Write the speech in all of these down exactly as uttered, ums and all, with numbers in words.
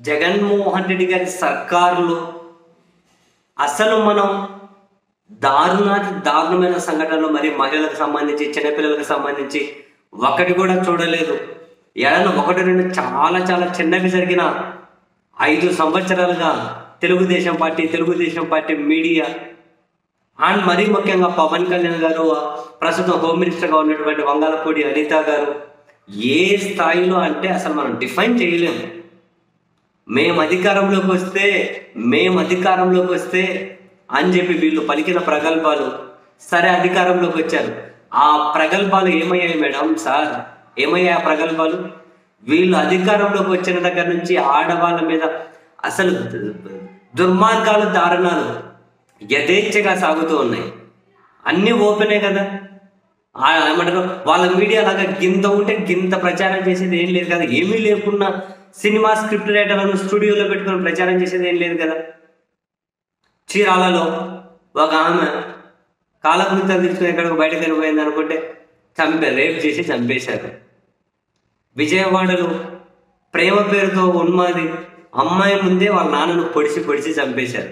జగన్మోహన్ రెడ్డి గారి సర్కారులో అసలు మనం దారుణాతి దారుణమైన సంఘటనలు మరి మహిళలకు సంబంధించి చిన్నపిల్లలకు సంబంధించి ఒకటి కూడా చూడలేదు. ఏడన ఒకటి రెండు చాలా చాలా చిన్నవి జరిగిన ఐదు సంవత్సరాలుగా Telugu Desam party Telugu Desam party media and మరీ ముఖ్యంగా పవన్ కళ్యాణ్ గారు, ప్రస్తుతం హోమ్ మినిస్టర్గా ఉన్నటువంటి వంగాలపూడి అనిత గారు ఏ స్థాయిలో అంటే అసలు మనం డిఫైన్ చేయలేము. మేము అధికారంలోకి వస్తే మేము అధికారంలోకి వస్తే అని చెప్పి వీళ్ళు పలికిన ప్రగల్భాలు, సరే అధికారంలోకి వచ్చారు. ఆ ప్రగల్భాలు ఏమయ్యాయి మేడం సార్? ఏమయ్యాయి ఆ ప్రగల్భాలు? వీళ్ళు అధికారంలోకి వచ్చిన దగ్గర నుంచి ఆడవాళ్ళ మీద అసలు దుర్మార్గాలు దారుణాలు యథేచ్ఛగా సాగుతూ ఉన్నాయి. అన్నీ ఓపెనే కదా. ఏమంటారు వాళ్ళ మీడియా లాగా గింత ఉంటే గింత ప్రచారం చేసేది ఏం లేదు కదా. ఏమీ లేకున్నా సినిమా స్క్రిప్ట్ రైటర్లను స్టూడియోలో పెట్టుకుని ప్రచారం చేసేది ఏం లేదు కదా. చీరాలలో ఒక ఆమె కాలకృత్యాలు తీసుకుని ఎక్కడికి బయటకు వెళ్ళిపోయింది అనుకుంటే చంపారు, రేప్ చేసి చంపేశారు. విజయవాడలో ప్రేమ పేరుతో ఉన్మాది అమ్మాయి ముందే వాళ్ళ నాన్నను పొడిచి పొడిచి చంపేశారు.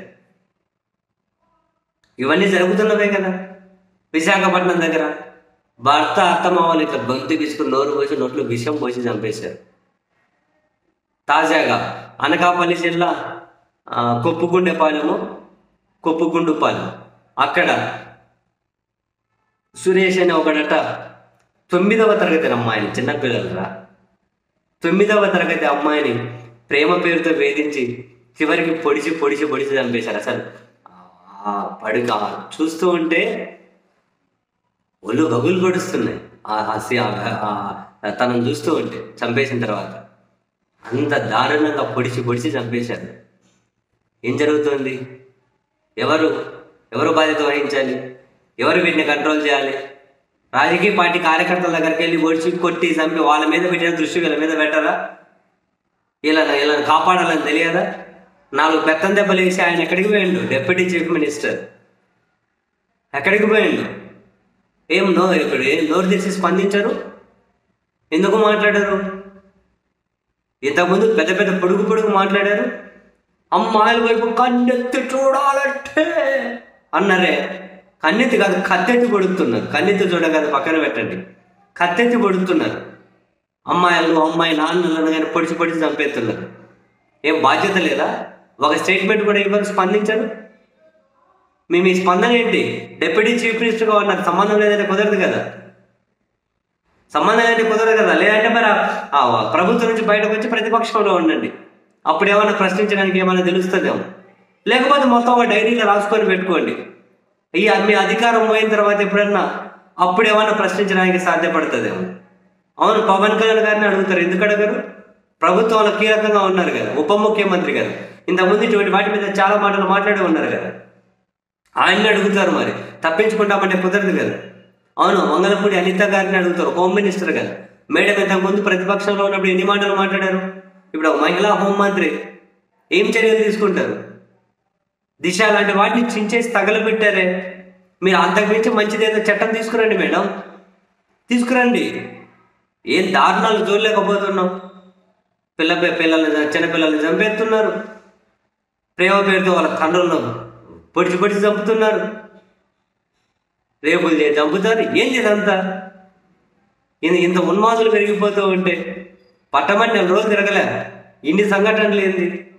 ఇవన్నీ జరుగుతున్నవే కదా. విశాఖపట్నం దగ్గర భర్త అత్తమామలు ఇట్లా గొంతు తీసుకుని నోరు పోసి నోట్లు విషం పోసి చంపేశారు. తాజాగా అనకాపల్లి జిల్లా కొప్పుగుండెపాలెము కొప్పుగుండుపాలెం అక్కడ సురేష్ అనే ఒకడట తొమ్మిదవ తరగతి అమ్మాయిని, చిన్నపిల్లలరా, తొమ్మిదవ తరగతి అమ్మాయిని ప్రేమ పేరుతో వేధించి చివరికి పొడిచి పొడిచి పొడిచి చంపేశారు. అసలు పడుక చూస్తూ ఉంటే ఒళ్ళు గగులు పొడుస్తున్నాయి. తనను చూస్తూ ఉంటే చంపేసిన తర్వాత అంత దారుణంగా పొడిచి పొడిచి చంపేశారు. ఏం జరుగుతుంది? ఎవరు ఎవరు బాధ్యత వహించాలి? ఎవరు వీటిని కంట్రోల్ చేయాలి? రాజకీయ పార్టీ కార్యకర్తల దగ్గరికి వెళ్ళి పొడిచి కొట్టి చంపి వాళ్ళ మీద పెట్టిన దృష్టి వీళ్ళ మీద పెట్టరా? ఇలా ఇలా కాపాడాలని తెలియదా? నాలుగు పెత్తం దెబ్బలు వేసి ఆయన ఎక్కడికి పోయిండు? డిప్యూటీ చీఫ్ మినిస్టర్ ఎక్కడికి పోయిండు? ఏం నో ఇప్పుడు ఏం నోరు తెరిచి స్పందించరు? ఎందుకు మాట్లాడారు? ఇంతకుముందు పెద్ద పెద్ద పొడుగు పొడుగు మాట్లాడారు. అమ్మాయిల వైపు కన్నెత్తి చూడాలంటే అన్నారే. కన్నెత్తి కాదు, కత్తెత్తి పొడుగుతున్నారు. కన్నెత్తి చూడగాదు, పక్కన పెట్టండి. కత్తెత్తి పొడుగుతున్నారు. అమ్మాయిలను అమ్మాయి నాన్నలను కానీ పొడిచి పొడిచి చంపేస్తున్నారు. ఏం బాధ్యత లేదా? ఒక స్టేట్మెంట్ కూడా ఇవ్వరు, స్పందించరు. మీ మీ స్పందన ఏంటి? డిప్యూటీ చీఫ్ మినిస్టర్గా నాకు సంబంధం లేదంటే కుదరదు కదా. సంబంధం అంటే కుదరదు కదా. లేదంటే మరి ప్రభుత్వం నుంచి బయటకు వచ్చి ప్రతిపక్షంలో ఉండండి. అప్పుడు ఏమైనా ప్రశ్నించడానికి ఏమైనా తెలుస్తుందేమో. లేకపోతే మొత్తం ఒక డైరీలో రాసుకొని పెట్టుకోండి. ఈ మీ అధికారం పోయిన తర్వాత ఎప్పుడన్నా అప్పుడు ఏమైనా ప్రశ్నించడానికి సాధ్యపడుతుందేమో. అవును, పవన్ కళ్యాణ్ గారిని అడుగుతారు. ఎందుకు అడగరు? ప్రభుత్వంలో కీలకంగా ఉన్నారు కదా, ఉప ముఖ్యమంత్రి కదా. ఇంతకుముందు ఇటువంటి వాటి మీద చాలా మాటలు మాట్లాడి ఉన్నారు కదా. ఆయన్ని అడుగుతారు. మరి తప్పించుకుంటామంటే కుదరదు కదా. అవును, వంగలపూడి అనిత గారిని అడుగుతారు, హోమ్ మినిస్టర్ కదా. మేడం ఇంతకుముందు ప్రతిపక్షంలో ఉన్నప్పుడు ఎన్ని మాటలు మాట్లాడారు? ఇప్పుడు మహిళా హోంమంత్రి ఏం చర్యలు తీసుకుంటారు? దిశ లాంటి వాటిని చించేసి తగలబెట్టారే. మీరు అంతకు మించి మంచిదేదో చట్టం తీసుకురండి మేడం, తీసుకురండి. ఏం దారుణాలు చూడలేకపోతున్నాం. పిల్ల పిల్లల్ని చిన్నపిల్లల్ని చంపేస్తున్నారు. ప్రేమ పేరుతో వాళ్ళ తండ్రులను పొడిచి పొడిచి చంపుతున్నారు. రేపులు చేసి చంపుతారు. ఏంది ఇదంతా? ఇంత ఉన్మాదులు పెరిగిపోతూ ఉంటే పట్టమని నెల రోజులు తిరగలే. ఇన్ని సంఘటనలు ఏంది?